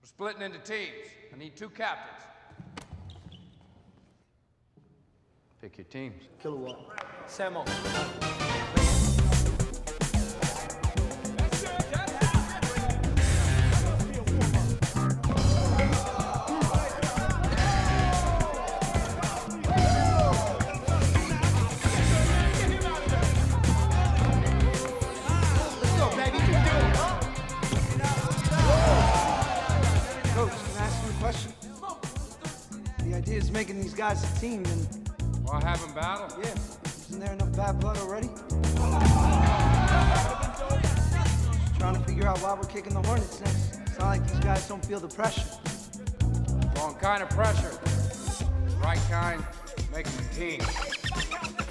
We're splitting into teams. I need 2 captains. Pick your teams. Kilowatt. Samo. Making these guys a team, and While having battle? yeah, isn't there enough bad blood already? Just trying to figure out why we're kicking the Hornets next. It's not like these guys don't feel the pressure. Wrong kind of pressure. Right kind, making a team.